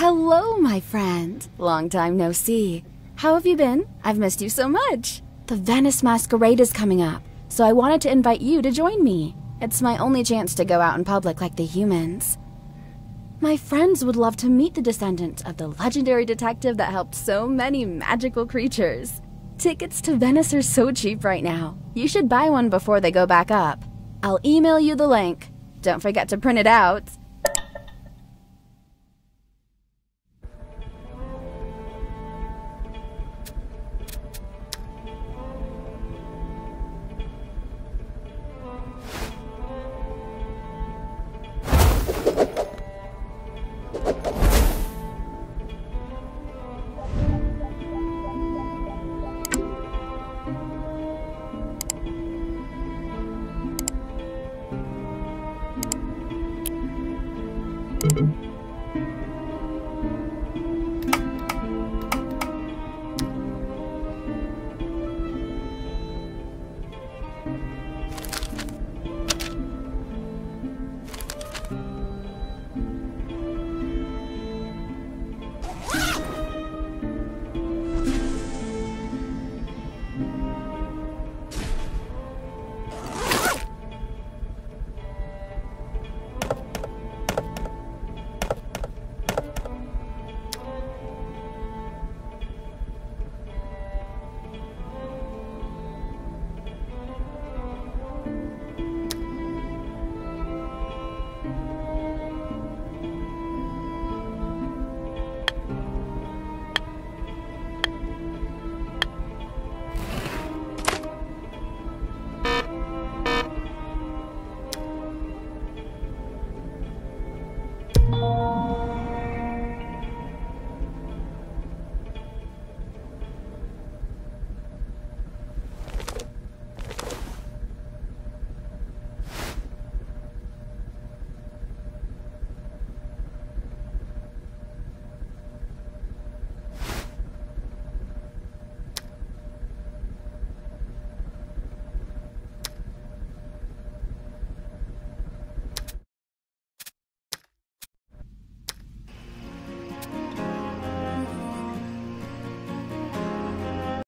Hello, my friend. Long time no see. How have you been? I've missed you so much. The Venice masquerade is coming up, so I wanted to invite you to join me. It's my only chance to go out in public like the humans. My friends would love to meet the descendant of the legendary detective that helped so many magical creatures. Tickets to Venice are so cheap right now. You should buy one before they go back up. I'll email you the link. Don't forget to print it out.